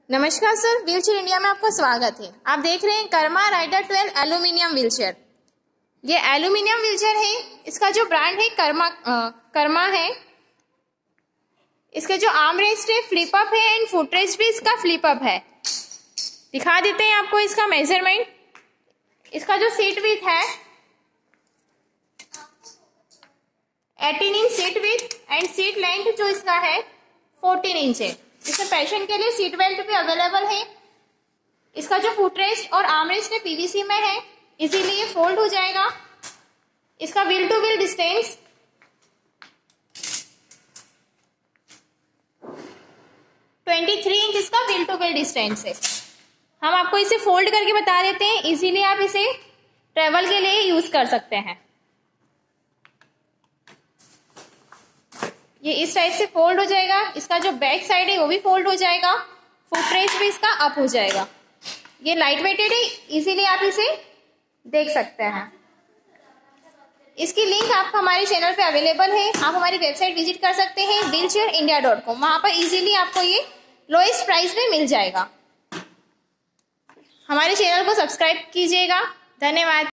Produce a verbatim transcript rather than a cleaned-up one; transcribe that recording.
नमस्कार sir, wheelchair India में आपका स्वागत है। आप देख रहे हैं Karma rider twelve aluminium wheelchair. ये एल्यूमिनियम व्हीलचेयर है। इसका जो ब्रांड है कर्मा आ, कर्मा है। इसके जो आर्म रेस्ट है फ्लिप अप है एंड फुट रेस्ट भी इसका फ्लिप अप है। दिखा देते हैं आपको इसका मेजरमेंट। इसका जो सीट विड्थ है अठारह inch seat width and seat length जो इसका है चौदह इंच है। इसमें पैशन के लिए सीट बेल्ट भी अवेलेबल है। इसका जो फुट रेस्ट और आर्म रेस्ट है पीवीसी में है, इजीली ये फोल्ड हो जाएगा। इसका व्हील टू व्हील डिस्टेंस तेईस इंच इसका व्हील टू व्हील डिस्टेंस है। हम आपको इसे फोल्ड करके बता देते हैं, इजीली आप इसे ट्रेवल के लिए यूज कर सकते हैं। ये इस साइड से फोल्ड हो जाएगा। इसका जो बैक साइड है वो भी फोल्ड हो जाएगा। फुट रेस्ट भी इसका अप हो जाएगा। ये लाइट वेटेड है, इजीली आप इसे देख सकते हैं। इसकी लिंक आपको हमारे चैनल पे अवेलेबल है। आप हमारी वेबसाइट विजिट कर सकते हैं व्हीलचेयर इंडिया डॉट कॉम। वहां पर इजीली आपको ये लोएस्ट प्राइस में मिल जाएगा। हमारे चैनल को सब्सक्राइब कीजिएगा। धन्यवाद।